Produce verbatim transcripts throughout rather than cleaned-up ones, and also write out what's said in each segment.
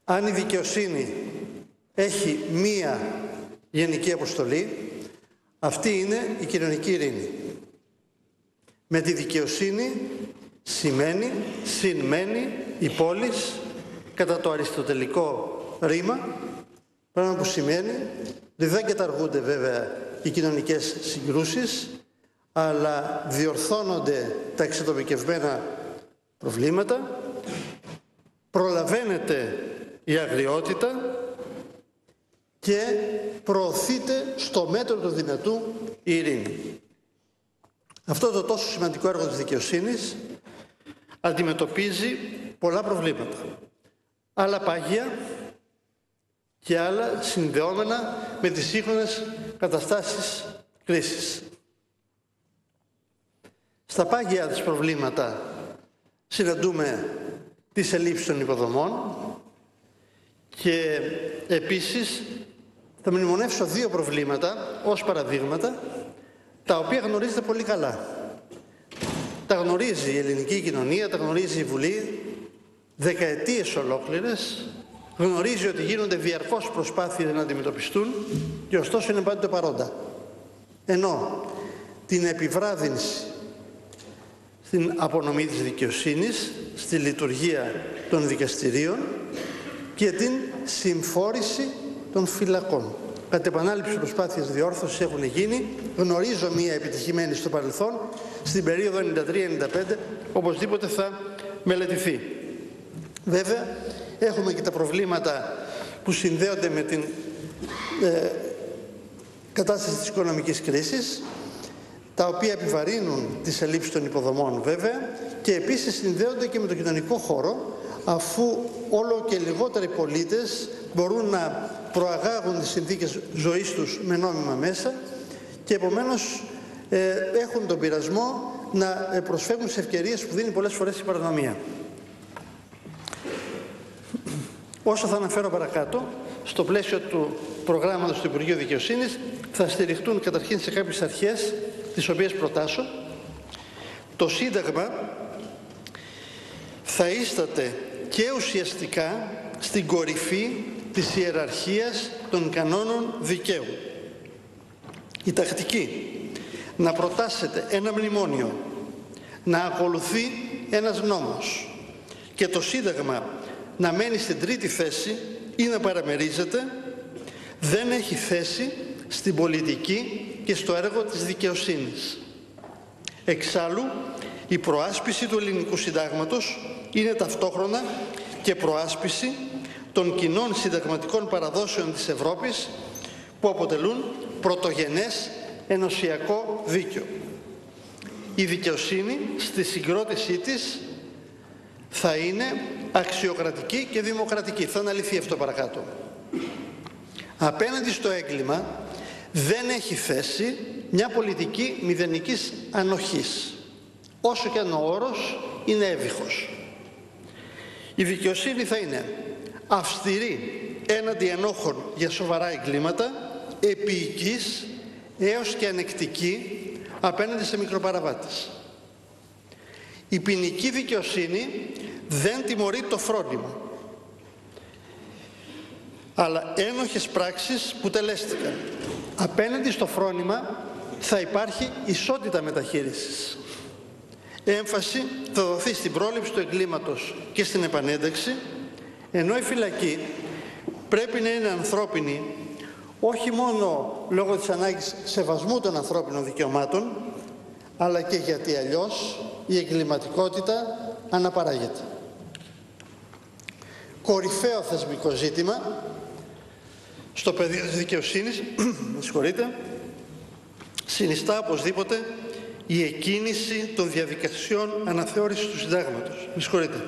Αν η δικαιοσύνη έχει μία γενική αποστολή, αυτή είναι η κοινωνική ειρήνη. Με τη δικαιοσύνη σημαίνει, συνμένει η πόλης, κατά το αριστοτελικό ρήμα, πράγμα που σημαίνει ότι δεν καταργούνται βέβαια οι κοινωνικές συγκρούσεις, αλλά διορθώνονται τα εξατομικευμένα προβλήματα, προλαβαίνεται η αγριότητα και προωθείται στο μέτρο του δυνατού η ειρήνη. Αυτό το τόσο σημαντικό έργο της δικαιοσύνης αντιμετωπίζει πολλά προβλήματα. Άλλα πάγια και άλλα συνδεόμενα με τις σύγχρονες καταστάσεις κρίσης. Στα πάγια της προβλήματα συναντούμε τις ελλείψεις των υποδομών και επίσης θα μνημονεύσω δύο προβλήματα ως παραδείγματα, τα οποία γνωρίζετε πολύ καλά. Τα γνωρίζει η ελληνική κοινωνία, τα γνωρίζει η Βουλή δεκαετίες ολόκληρες, γνωρίζει ότι γίνονται διαρκώς προσπάθειες να αντιμετωπιστούν και ωστόσο είναι πάντοτε παρόντα. Ενώ την επιβράδυνση στην απονομή της δικαιοσύνης, στη λειτουργία των δικαστηρίων και την συμφόρηση των φυλακών. Κατ' επανάληψη προσπάθειες διόρθωσης έχουν γίνει. Γνωρίζω μία επιτυχημένη στο παρελθόν, στην περίοδο ενενήντα τρία ενενήντα πέντε, οπωσδήποτε θα μελετηθεί. Βέβαια, έχουμε και τα προβλήματα που συνδέονται με την ε, κατάσταση της οικονομικής κρίσης, τα οποία επιβαρύνουν τις ελλείψεις των υποδομών βέβαια και επίσης συνδέονται και με τον κοινωνικό χώρο, αφού όλο και λιγότεροι πολίτες μπορούν να προαγάγουν τις συνθήκες ζωής τους με νόμιμα μέσα και επομένως ε, έχουν τον πειρασμό να προσφέρουν τις ευκαιρίες που δίνει πολλές φορές η παρανομία. Όσο θα αναφέρω παρακάτω, στο πλαίσιο του προγράμματος του Υπουργείου Δικαιοσύνης θα στηριχτούν καταρχήν σε κάποιες αρχές τις οποίες προτάσω. Το Σύνταγμα θα ίσταται και ουσιαστικά στην κορυφή της ιεραρχίας των κανόνων δικαίου. Η τακτική να προτάσετε ένα μνημόνιο, να ακολουθεί ένας νόμος και το Σύνταγμα να μένει στην τρίτη θέση ή να παραμερίζεται, δεν έχει θέση στην πολιτική και στο έργο της δικαιοσύνης. Εξάλλου, η προάσπιση του ελληνικού συντάγματος είναι ταυτόχρονα και προάσπιση των κοινών συνταγματικών παραδόσεων της Ευρώπης που αποτελούν πρωτογενές ενωσιακό δίκαιο. Η δικαιοσύνη στη συγκρότησή της θα είναι αξιοκρατική και δημοκρατική. Θα αναλυθεί αυτό παρακάτω. Απέναντι στο έγκλημα δεν έχει θέση μια πολιτική μηδενικής ανοχής, όσο και αν ο όρος είναι έβυχος. Η δικαιοσύνη θα είναι αυστηρή έναντι ενόχων για σοβαρά εγκλήματα, επίοικης έως και ανεκτική απέναντι σε μικροπαραβάτες. Η ποινική δικαιοσύνη δεν τιμωρεί το φρόνημα, αλλά ένοχες πράξεις που τελέστηκαν. Απέναντι στο φρόνημα θα υπάρχει ισότητα μεταχείρισης. Έμφαση θα δοθεί στην πρόληψη του εγκλήματος και στην επανένταξη, ενώ η φυλακή πρέπει να είναι ανθρώπινη όχι μόνο λόγω της ανάγκης σεβασμού των ανθρώπινων δικαιωμάτων, αλλά και γιατί αλλιώς η εγκληματικότητα αναπαράγεται. Κορυφαίο θεσμικό ζήτημα στο πεδίο της δικαιοσύνης, με συγχωρείτε, συνιστά οπωσδήποτε η εκκίνηση των διαδικασιών αναθεώρησης του συντάγματος. Με συγχωρείτε.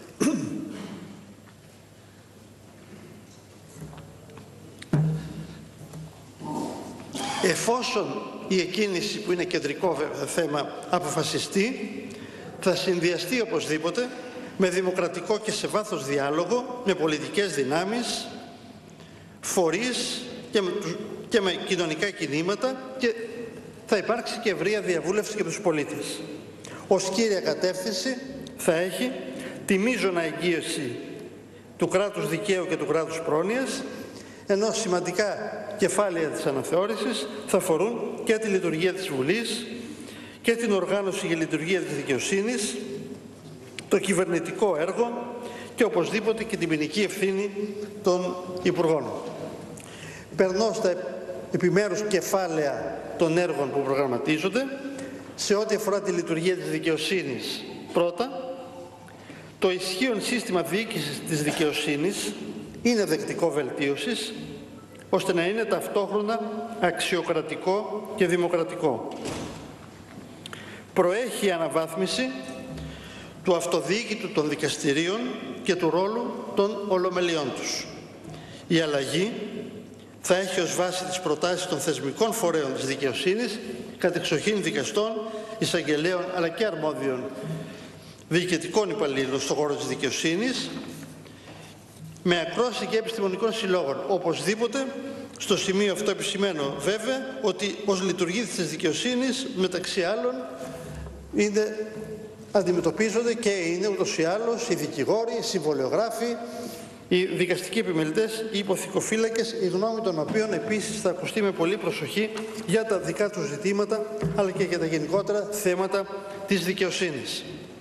Εφόσον η εκκίνηση, που είναι κεντρικό θέμα, αποφασιστεί, θα συνδυαστεί οπωσδήποτε με δημοκρατικό και σε βάθος διάλογο με πολιτικές δυνάμεις, φορείς και με, και με κοινωνικά κινήματα και θα υπάρξει και ευρεία διαβούλευση και τους πολίτες. Ως κύρια κατεύθυνση θα έχει τη μείζωνα εγγύηση του κράτους δικαίου και του κράτους πρόνοιας, ενώ σημαντικά κεφάλαια της αναθεώρησης θα αφορούν και τη λειτουργία της Βουλής και την οργάνωση για λειτουργία της δικαιοσύνης, το κυβερνητικό έργο και οπωσδήποτε και την ποινική ευθύνη των Υπουργών. Περνώ στα επιμέρους κεφάλαια των έργων που προγραμματίζονται. Σε ό,τι αφορά τη λειτουργία της δικαιοσύνης, πρώτα, το ισχύον σύστημα διοίκησης της δικαιοσύνης είναι δεκτικό βελτίωσης, ώστε να είναι ταυτόχρονα αξιοκρατικό και δημοκρατικό. Προέχει η αναβάθμιση του αυτοδιοίκητου των δικαστηρίων και του ρόλου των ολομελιών τους. Η αλλαγή θα έχει ως βάση τις προτάσεις των θεσμικών φορέων της δικαιοσύνης, κατεξοχήν δικαστών, εισαγγελέων αλλά και αρμόδιων διοικητικών υπαλλήλων στον χώρο της δικαιοσύνης, με ακρόαση και επιστημονικών συλλόγων. Οπωσδήποτε, στο σημείο αυτό επισημαίνω βέβαια ότι ως λειτουργοί της δικαιοσύνης, μεταξύ άλλων, είναι, αντιμετωπίζονται και είναι ούτως ή άλλως οι δικηγόροι, οι συμβολιογράφοι, οι δικαστικοί επιμελητές, οι υποθηκοφύλακες, η γνώμη των οποίων επίσης θα ακουστεί με πολύ προσοχή για τα δικά τους ζητήματα, αλλά και για τα γενικότερα θέματα της δικαιοσύνης.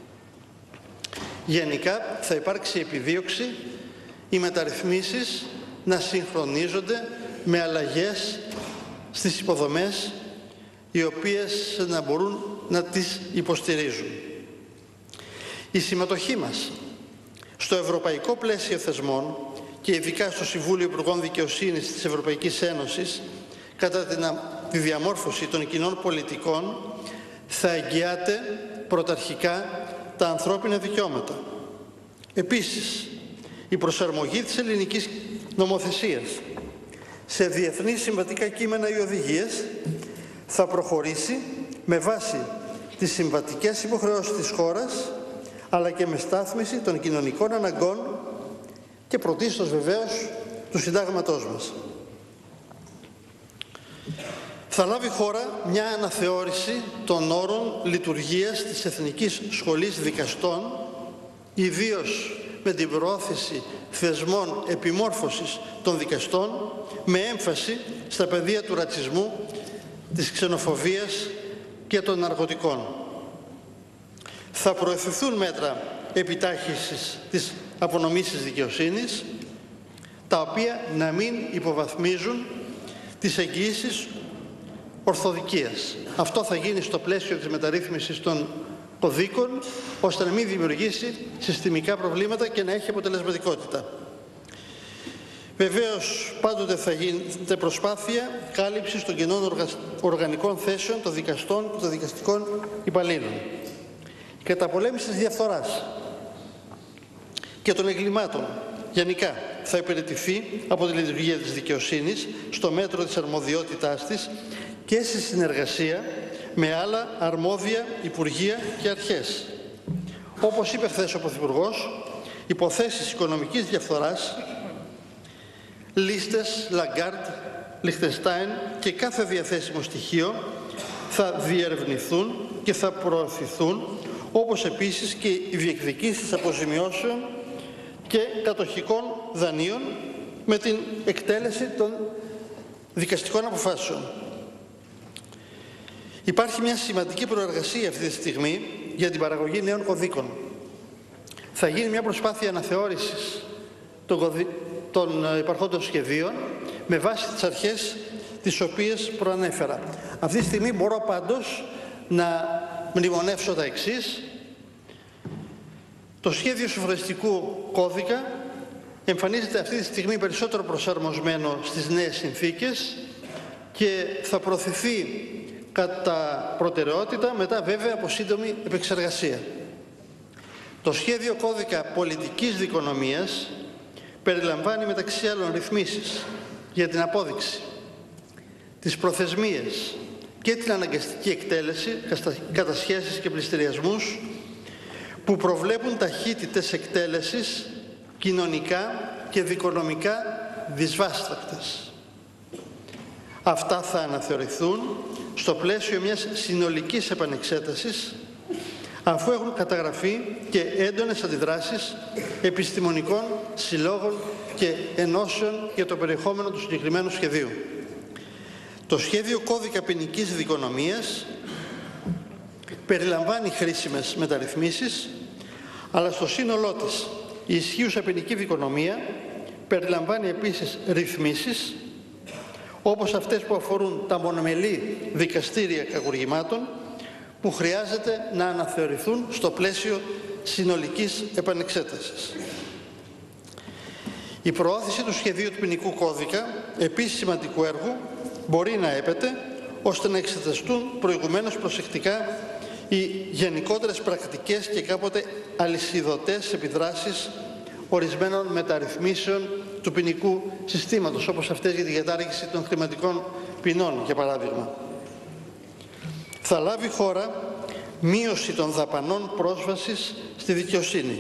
Γενικά θα υπάρξει επιδίωξη οι μεταρρυθμίσεις να συγχρονίζονται με αλλαγές στις υποδομές, οι οποίες να μπορούν να τις υποστηρίζουν. Η συμμετοχή μας στο ευρωπαϊκό πλαίσιο θεσμών και ειδικά στο Συμβούλιο Υπουργών Δικαιοσύνης της Ευρωπαϊκής Ένωσης κατά τη διαμόρφωση των κοινών πολιτικών θα εγγυάται πρωταρχικά τα ανθρώπινα δικαιώματα. Επίσης, η προσαρμογή της ελληνικής νομοθεσίας σε διεθνή συμβατικά κείμενα ή οδηγίες θα προχωρήσει με βάση τις συμβατικές υποχρεώσεις της χώρας, αλλά και με στάθμιση των κοινωνικών αναγκών και πρωτίστως βεβαίως του συντάγματός μας. Θα λάβει χώρα μια αναθεώρηση των όρων λειτουργίας της Εθνικής Σχολής Δικαστών, ιδίως με την προώθηση θεσμών επιμόρφωσης των δικαστών, με έμφαση στα πεδία του ρατσισμού, της ξενοφοβίας και των ναρκωτικών. Θα προωθηθούν μέτρα επιτάχυνσης της απονομής της δικαιοσύνης, τα οποία να μην υποβαθμίζουν τις εγγυήσεις ορθοδικίας. Αυτό θα γίνει στο πλαίσιο της μεταρρύθμισης των κωδίκων, ώστε να μην δημιουργήσει συστημικά προβλήματα και να έχει αποτελεσματικότητα. Βεβαίως, πάντοτε θα γίνεται προσπάθεια κάλυψης των κενών οργανικών θέσεων των δικαστών και των δικαστικών υπαλλήλων. Η καταπολέμηση της διαφθοράς και των εγκλημάτων γενικά θα υπηρετηθεί από τη λειτουργία της δικαιοσύνης στο μέτρο της αρμοδιότητάς της και σε συνεργασία με άλλα αρμόδια υπουργεία και αρχές. Όπως είπε χθες ο Πρωθυπουργός, υποθέσεις οικονομικής διαφθοράς, λίστες Λαγκάρτ, Λιχτενστάιν και κάθε διαθέσιμο στοιχείο θα διερευνηθούν και θα προωθηθούν, όπως επίσης και οι διεκδικήσεις αποζημιώσεων και κατοχικών δανείων με την εκτέλεση των δικαστικών αποφάσεων. Υπάρχει μια σημαντική προεργασία αυτή τη στιγμή για την παραγωγή νέων κωδίκων. Θα γίνει μια προσπάθεια αναθεώρησης των, κωδι... των υπαρχόντων σχεδίων με βάση τις αρχές τις οποίες προανέφερα. Αυτή τη στιγμή μπορώ πάντως να μνημονεύσω τα εξής. Το σχέδιο συμφραστικού κώδικα εμφανίζεται αυτή τη στιγμή περισσότερο προσαρμοσμένο στις νέες συνθήκες και θα προωθηθεί κατά προτεραιότητα, μετά βέβαια από σύντομη επεξεργασία. Το σχέδιο κώδικα πολιτικής δικονομίας περιλαμβάνει μεταξύ άλλων ρυθμίσεις για την απόδειξη, τις προθεσμίες και την αναγκαστική εκτέλεση, κατασχέσεις και πληστηριασμούς που προβλέπουν ταχύτητες εκτέλεσης κοινωνικά και δικονομικά δυσβάστακτες. Αυτά θα αναθεωρηθούν στο πλαίσιο μιας συνολικής επανεξέτασης αφού έχουν καταγραφεί και έντονες αντιδράσεις επιστημονικών συλλόγων και ενώσεων για το περιεχόμενο του συγκεκριμένου σχεδίου. Το σχέδιο κώδικα ποινικής δικονομίας περιλαμβάνει χρήσιμες μεταρρυθμίσεις, αλλά στο σύνολό της η ισχύουσα ποινική δικονομία περιλαμβάνει επίσης ρυθμίσεις, όπως αυτές που αφορούν τα μονομελή δικαστήρια κακουργημάτων, που χρειάζεται να αναθεωρηθούν στο πλαίσιο συνολικής επανεξέτασης. Η προώθηση του σχεδίου του ποινικού κώδικα, επίσης σημαντικού έργου, μπορεί να έπεται ώστε να εξεταστούν προηγουμένως προσεκτικά οι γενικότερες πρακτικές και κάποτε αλυσιδωτές επιδράσεις ορισμένων μεταρρυθμίσεων του ποινικού συστήματος, όπως αυτές για τη κατάργηση των χρηματικών ποινών, για παράδειγμα. Θα λάβει χώρα μείωση των δαπανών πρόσβασης στη δικαιοσύνη,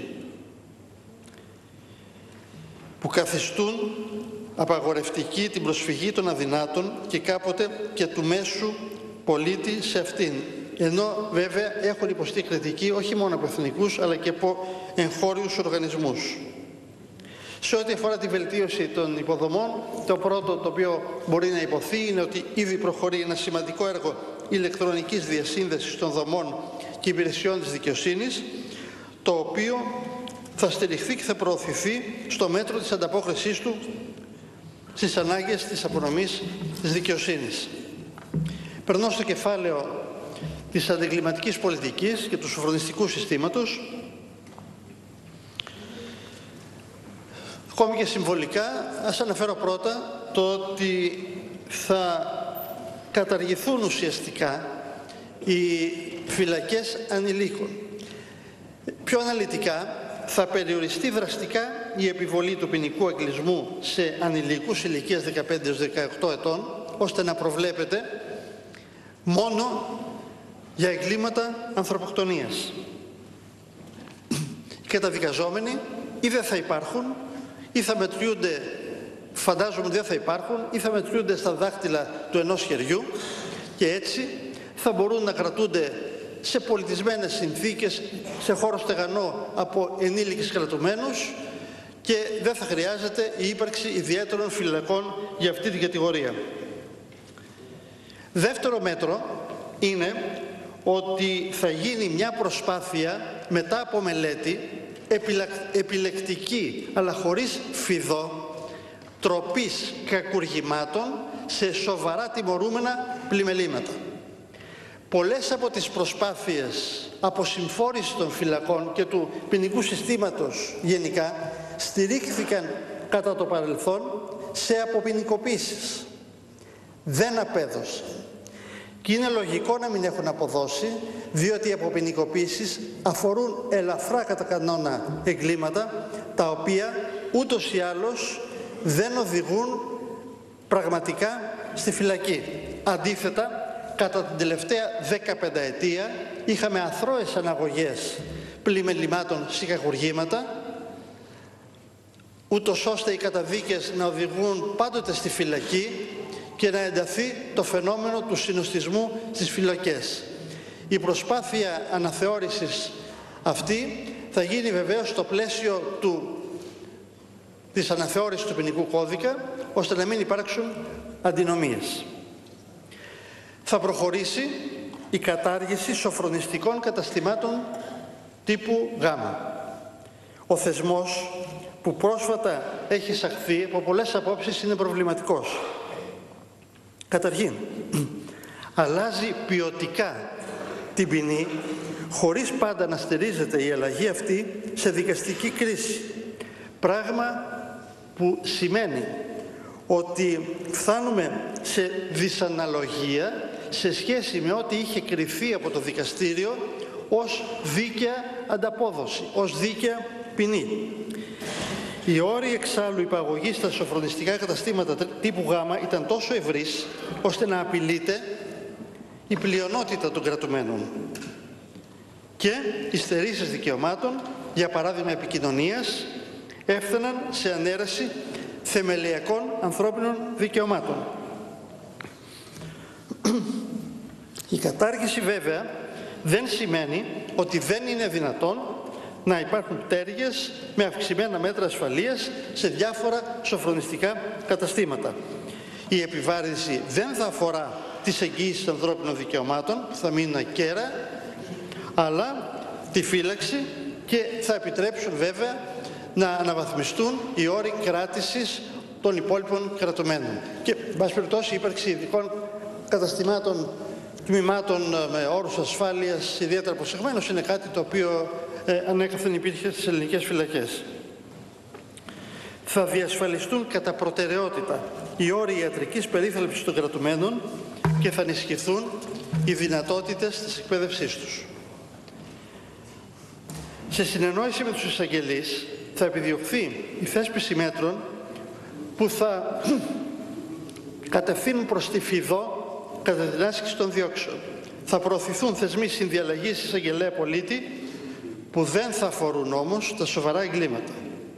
που καθιστούν απαγορευτική την προσφυγή των αδυνάτων και κάποτε και του μέσου πολίτη σε αυτήν. Ενώ βέβαια έχουν υποστεί κριτική όχι μόνο από εθνικούς αλλά και από εγχώριους οργανισμούς. Σε ό,τι αφορά τη βελτίωση των υποδομών, το πρώτο το οποίο μπορεί να υποθεί είναι ότι ήδη προχωρεί ένα σημαντικό έργο ηλεκτρονικής διασύνδεσης των δομών και υπηρεσιών της δικαιοσύνης, το οποίο θα στηριχθεί και θα προωθηθεί στο μέτρο της ανταπόκρισής του στις ανάγκες της απονομής της δικαιοσύνης. Περνώ στο κεφάλαιο της αντιγκληματικής πολιτικής και του σοφρονιστικού συστήματος. Ακόμη και συμβολικά, ας αναφέρω πρώτα το ότι θα καταργηθούν ουσιαστικά οι φυλακές ανηλίκων. Πιο αναλυτικά, θα περιοριστεί δραστικά η επιβολή του ποινικού εγκλισμού σε ανηλίκους ηλικίας δεκαπέντε έως δεκαοκτώ ετών, ώστε να προβλέπεται μόνο για εγκλήματα ανθρωποκτονίας. Οι καταδικαζόμενοι ή δεν θα υπάρχουν, ή θα μετριούνται, φαντάζομαι δεν θα υπάρχουν, ή θα μετριούνται στα δάχτυλα του ενός χεριού, και έτσι θα μπορούν να κρατούνται σε πολιτισμένες συνθήκες, σε χώρο στεγανό από ενήλικες κρατουμένους, και δεν θα χρειάζεται η ύπαρξη ιδιαίτερων φυλακών για αυτή την κατηγορία. Δεύτερο μέτρο είναι ότι θα γίνει μια προσπάθεια μετά από μελέτη επιλεκτική, αλλά χωρίς φιδό, τροπής κακουργημάτων σε σοβαρά τιμωρούμενα πλημελήματα. Πολλές από τις προσπάθειες αποσυμφόρησης των φυλακών και του ποινικού συστήματος γενικά στηρίχθηκαν κατά το παρελθόν σε αποποινικοποίησεις. Δεν απέδωσε. Και είναι λογικό να μην έχουν αποδώσει, διότι οι αποποινικοποίησεις αφορούν ελαφρά κατά κανόνα εγκλήματα, τα οποία ούτως ή άλλως δεν οδηγούν πραγματικά στη φυλακή. Αντίθετα, κατά την τελευταία δεκαπενταετία είχαμε αθρώες αναγωγές πλημελημάτων σε κακουργήματα, ούτως ώστε οι καταδίκες να οδηγούν πάντοτε στη φυλακή και να ενταθεί το φαινόμενο του συνοστισμού στις φυλακές. Η προσπάθεια αναθεώρησης αυτή θα γίνει βεβαίως στο πλαίσιο του, της αναθεώρησης του ποινικού κώδικα, ώστε να μην υπάρξουν αντινομίες. Θα προχωρήσει η κατάργηση σοφρονιστικών καταστημάτων τύπου Γ. Ο θεσμός που πρόσφατα έχει εισαχθεί από πολλές απόψεις είναι προβληματικός. Καταρχήν, αλλάζει ποιοτικά την ποινή, χωρίς πάντα να στηρίζεται η αλλαγή αυτή σε δικαστική κρίση. Πράγμα που σημαίνει ότι φτάνουμε σε δυσαναλογία σε σχέση με ό,τι είχε κριθεί από το δικαστήριο ως δίκαια ανταπόδοση, ως δίκαια ποινή. Οι όροι εξάλλου υπαγωγής στα σοφρονιστικά καταστήματα τύπου Γ ήταν τόσο ευρύς, ώστε να απειλείται η πλειονότητα των κρατουμένων. Και οι στερήσεις δικαιωμάτων, για παράδειγμα επικοινωνίας, έφταναν σε ανέρεση θεμελιακών ανθρώπινων δικαιωμάτων. Η κατάργηση βέβαια δεν σημαίνει ότι δεν είναι δυνατόν να υπάρχουν πτέρυγες με αυξημένα μέτρα ασφαλείας σε διάφορα σοφρονιστικά καταστήματα. Η επιβάρυνση δεν θα αφορά τις εγγύησεις ανθρώπινων δικαιωμάτων, θα μείνουν ακέρα, αλλά τη φύλαξη, και θα επιτρέψουν βέβαια να αναβαθμιστούν οι όροι κράτησης των υπόλοιπων κρατουμένων. Και, εν πάση περιπτώσει, η ύπαρξη ειδικών καταστημάτων, τμήματων με όρους ασφάλειας ιδιαίτερα προσεγμένος είναι κάτι το οποίο ε, ανέκαθεν υπήρχε στις ελληνικές φυλακές. Θα διασφαλιστούν κατά προτεραιότητα οι όροι ιατρικής περίθαλψης των κρατουμένων και θα ενισχυθούν οι δυνατότητες της εκπαίδευσής τους. Σε συνεννόηση με τους εισαγγελείς θα επιδιωχθεί η θέσπιση μέτρων που θα κατευθύνουν προς τη φιδό κατά την άσκηση των διώξεων. Θα προωθηθούν θεσμοί συνδιαλλαγής εισαγγελέα πολίτη που δεν θα αφορούν όμως τα σοβαρά εγκλήματα.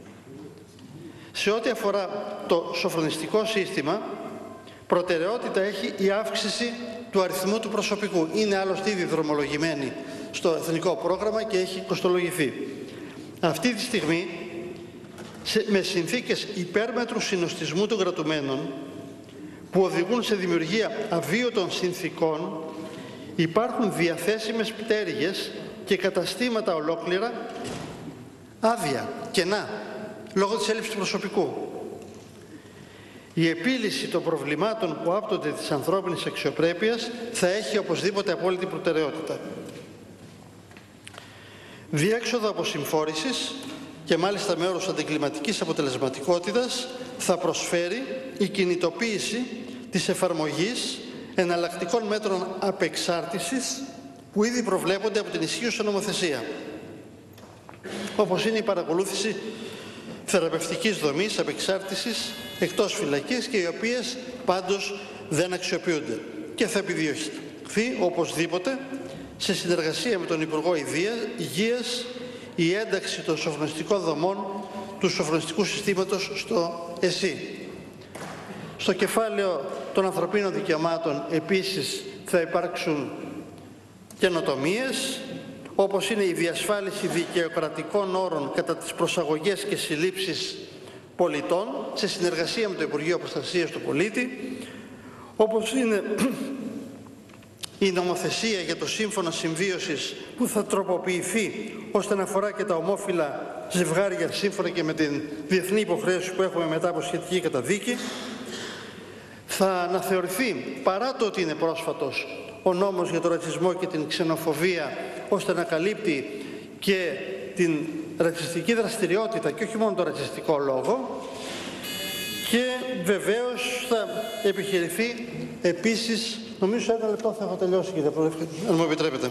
Σε ό,τι αφορά το σοφρονιστικό σύστημα, προτεραιότητα έχει η αύξηση του αριθμού του προσωπικού. Είναι άλλωστε ήδη δρομολογημένη στο εθνικό πρόγραμμα και έχει κοστολογηθεί. Αυτή τη στιγμή, σε, με συνθήκες υπέρμετρου συνοστισμού των κρατουμένων που οδηγούν σε δημιουργία αβίωτων συνθήκων, υπάρχουν διαθέσιμες πτέρυγες και καταστήματα ολόκληρα άδεια, κενά, λόγω της έλλειψης προσωπικού. Η επίλυση των προβλημάτων που άπτονται της ανθρώπινης αξιοπρέπειας θα έχει οπωσδήποτε απόλυτη προτεραιότητα. Διέξοδο αποσυμφόρησης και μάλιστα με όρους αντιγκληματικής αποτελεσματικότητας θα προσφέρει η κινητοποίηση της εφαρμογής εναλλακτικών μέτρων απεξάρτησης που ήδη προβλέπονται από την ισχύουσα νομοθεσία, όπως είναι η παρακολούθηση θεραπευτικής δομής απεξάρτησης εκτός φυλακής και οι οποίες πάντως δεν αξιοποιούνται, και θα επιδιωχθεί οπωσδήποτε σε συνεργασία με τον Υπουργό Υγείας η ένταξη των σοφρονιστικών δομών του σοφρονιστικού συστήματος στο ΕΣΥ. Στο κεφάλαιο των ανθρωπίνων δικαιωμάτων επίσης θα υπάρξουν καινοτομίες, όπως είναι η διασφάλιση δικαιοκρατικών όρων κατά τις προσαγωγές και συλλήψεις πολιτών σε συνεργασία με το Υπουργείο Προστασίας του Πολίτη, όπως είναι η νομοθεσία για το σύμφωνο συμβίωσης που θα τροποποιηθεί ώστε να αφορά και τα ομόφυλα ζευγάρια σύμφωνα και με την διεθνή υποχρέωση που έχουμε μετά από σχετική καταδίκη. Θα αναθεωρηθεί, παρά το ότι είναι πρόσφατος, ο νόμος για τον ρατσισμό και την ξενοφοβία ώστε να καλύπτει και την ρατσιστική δραστηριότητα και όχι μόνο τον ρατσιστικό λόγο, και βεβαίως θα επιχειρηθεί επίσης, νομίζω ένα λεπτό θα έχω τελειώσει κύριε Πρόεδρε, αν μου επιτρέπετε,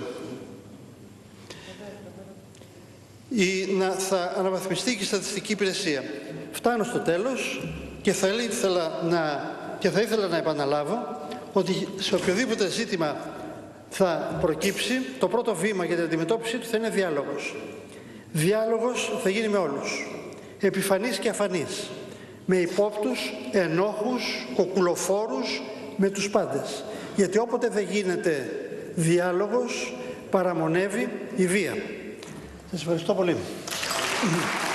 η, να, θα αναβαθμιστεί και η στατιστική υπηρεσία. Φτάνω στο τέλος και θα ήθελα να, και θα ήθελα να επαναλάβω ότι σε οποιοδήποτε ζήτημα θα προκύψει, το πρώτο βήμα για την αντιμετώπιση του θα είναι διάλογος. Διάλογος θα γίνει με όλους, επιφανής και αφανής, με υπόπτους, ενόχους, κοκκουλοφόρους, με τους πάντες. Γιατί όποτε δεν γίνεται διάλογος, παραμονεύει η βία. Σας ευχαριστώ πολύ.